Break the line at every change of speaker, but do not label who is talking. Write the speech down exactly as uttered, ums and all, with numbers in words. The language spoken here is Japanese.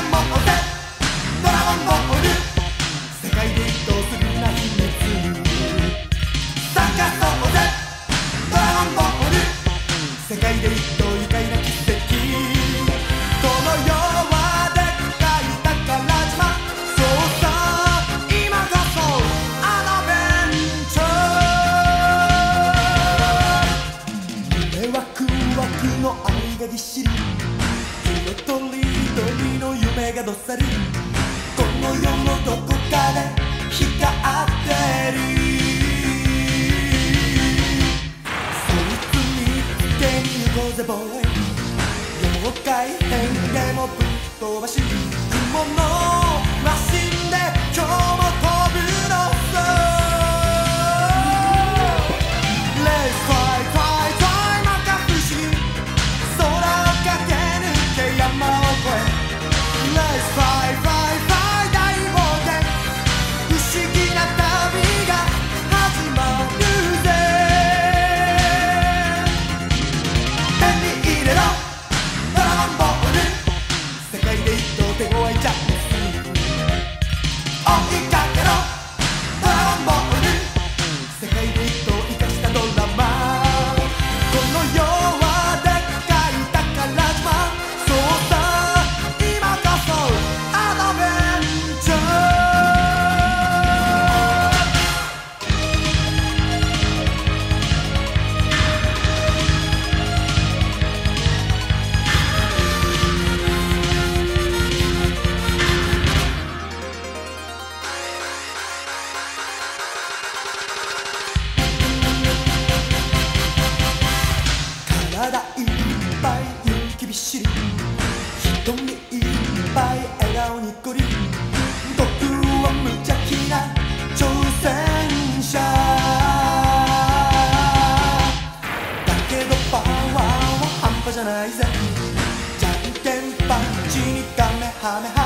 もうぜドラゴンボール世界で一等するな秘密探そうぜドラゴンボール世界で一等愉快な奇跡この世はでっかい宝島そうさ今こそアドベンチャー夢ワクワクの愛がぎっしり色とりどりの夢がどっさりこの世のどこかで光ってるそいつ見つけに行こうぜボーイ妖怪変でもぶっ飛ばし雲のマシンで今日も飛ぶのさレースファイファイファイ摩訶不思議空を駆け抜け山を越えレースファイファイファイ大冒険不思議な旅が始まるぜ手に入れろドラゴンボール世界で一等手強いチャンス追いかけろドラゴンボール世界で一等生かしたドラマこの世はでっかい宝島そうさ今こそアドベンチャー体いっぱい勇気びっしり瞳いっぱい笑顔にっこり僕は無邪気な挑戦者だけどパワーは半端じゃないぜじゃんけんパンチにカメハメハ